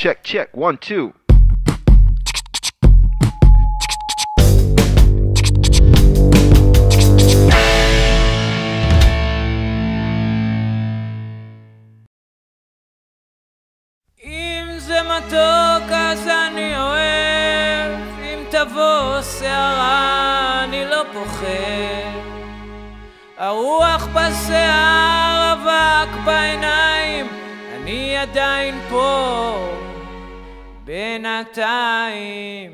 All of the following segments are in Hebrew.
check, 1, 2. אם זה מתוק אז אני אוהב, אם תבוא שערה אני לא פוחד, הרוח בשיער, אבק בעיניים, אני עדיין פה בינתיים.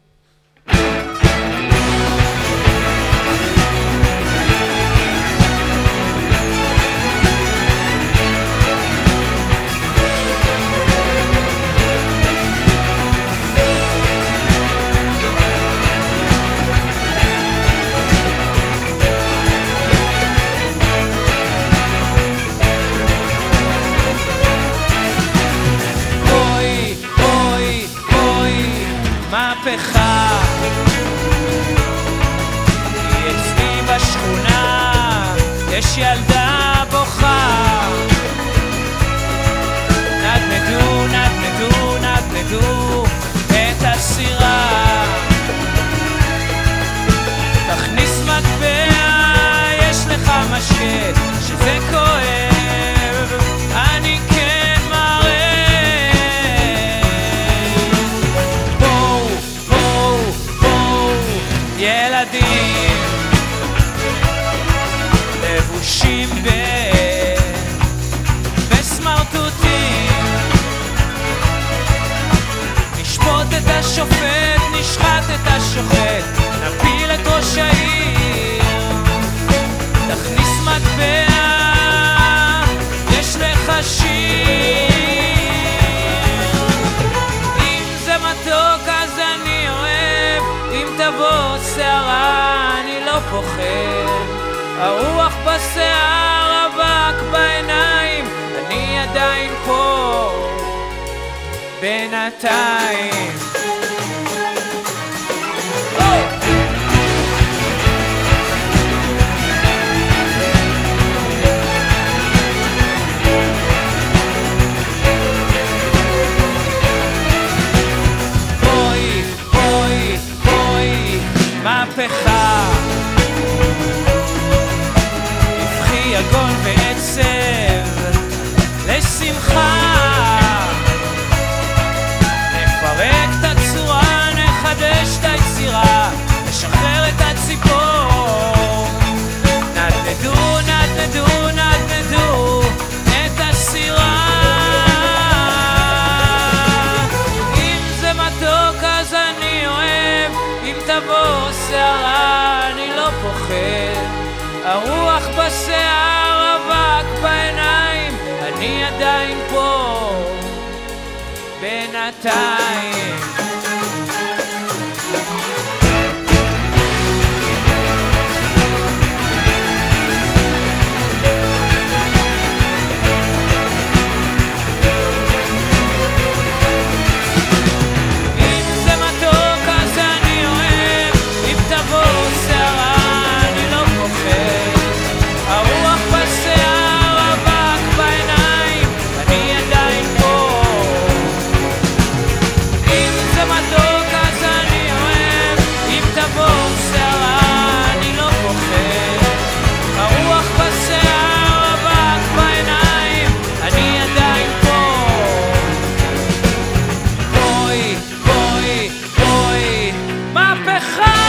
מהפכה אצלי בשכונה יש ילדה בוכה, נדנדו, נדנדו, נדנדו את הסירה, תכניס מטבע, יש לך משקט שזה כואב, אני כן מראה. ילדים לבושים בסמרטוטים, נשפוט את השופט, נשחט את השוחט, נפיל את ראש העיר, תכניס מטבע, יש לך שיר, אם זה מתוק אז אני אוהב, אם תבוא שערה אני לא פוחד, הרוח בשיער, אבק בעיניים, אני עדיין פה בינתיים. מהפכה הפכי יגון ועצב לשמחה, נפרק את הצורה, נחדש את היצירה, נשחרר את הציפור, נדנדו, נדנדו, נדנדו את הסירה, אם זה מתוק אז אני אוהב, אם תבוא שערה אני לא פוחד, הרוח בשיער, אבק בעיניים, אני עדיין פה בינתיים. מהפכה